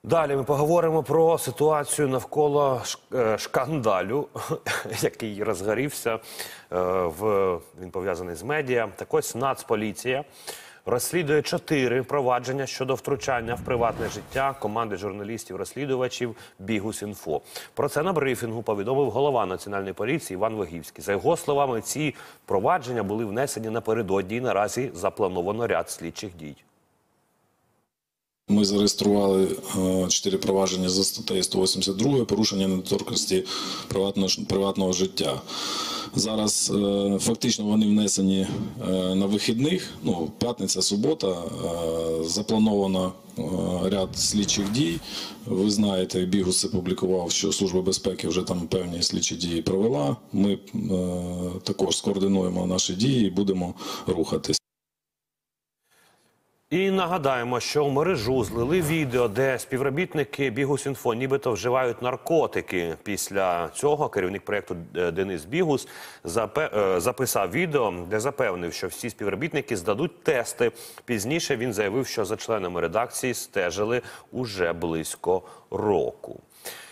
Далі ми поговоримо про ситуацію навколо шкандалю, який розгорівся, він пов'язаний з медіа. Так ось Нацполіція розслідує 4 провадження щодо втручання в приватне життя команди журналістів-розслідувачів «Бігус.Інфо». Про це на брифінгу повідомив голова Національної поліції Іван Вигівський. За його словами, ці провадження були внесені напередодні і наразі заплановано ряд слідчих дій. Ми зареєстрували 4 провадження за статтею 182 «Порушення недоторканності приватного життя». Зараз фактично вони внесені на вихідних, п'ятниця, субота, заплановано ряд слідчих дій. Ви знаєте, Бігус опублікував, що Служба безпеки вже там певні слідчі дії провела. Ми також скоординуємо наші дії і будемо рухатись. І нагадаємо, що в мережу злили відео, де співробітники «Бігус.Інфо» нібито вживають наркотики. Після цього керівник проєкту Денис Бігус записав відео, де запевнив, що всі співробітники здадуть тести. Пізніше він заявив, що за членами редакції стежили уже близько року.